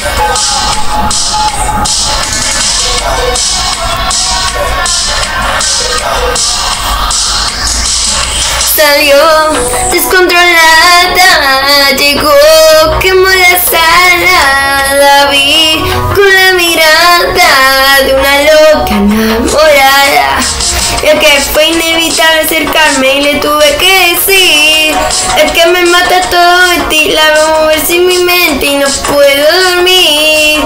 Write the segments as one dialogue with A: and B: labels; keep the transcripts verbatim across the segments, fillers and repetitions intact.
A: Salió descontrolada, llegó, quemó la sala, la vi con la mirada de una loca enamorada. El que fue inevitable acercarme y le tuve que decir: es que me mata todo en ti, la veo moverse en mi mente y no puedo dormir.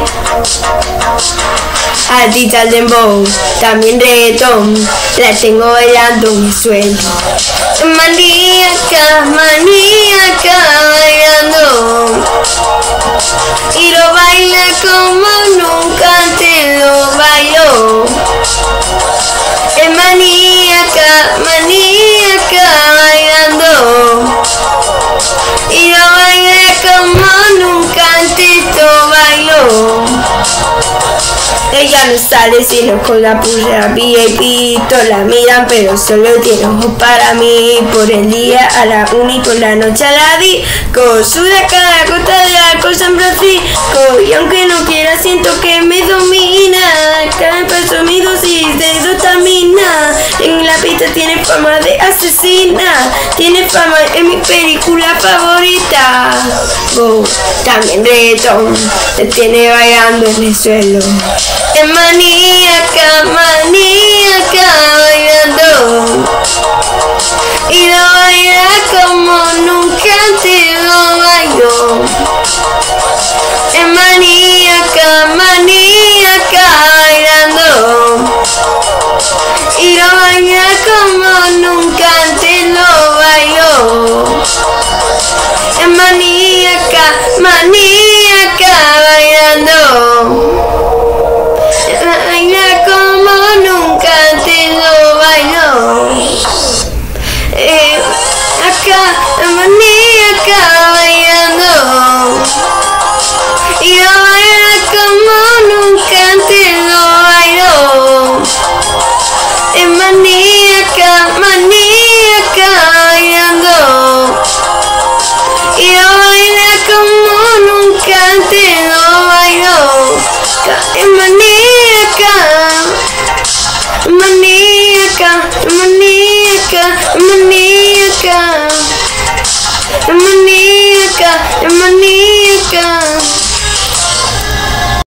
A: Artista al dembow, también reggaetón, la tengo bailando en mi sueño. Maníaca, maníaca bailando, y lo baila como nunca antes lo bailó. Es maníaca, maníaca bailando, y lo baila como nunca antes lo bailó. Ella no sale sino con la pulsera V I P, todos la miran pero solo tiene ojos para mí. Por el día a la una y por la noche a la disco, suda cada gota de alcohol San Francisco. Y aunque no quiera siento que me domina, cada paso mi dosis de dopamina. En la pista tiene fama de asesina, tiene fama en mi película favorita. Oh, también reggaetón, te tiene bailando en el suelo. Es maníaca, maníaca bailando, y lo baila como nunca antes lo bailó. Es maníaca, maníaca bailando, y lo baila como nunca antes lo bailó. Es maníaca, maníaca bailando, baila como nunca antes lo bailó. Eh, acá la maníaca bailando, y lo baila como nunca antes lo bailó. Es maníaca, maníaca bailando, y lo baila como nunca antes lo bailó. Es maníaca, maníaca, maníaca, maníaca.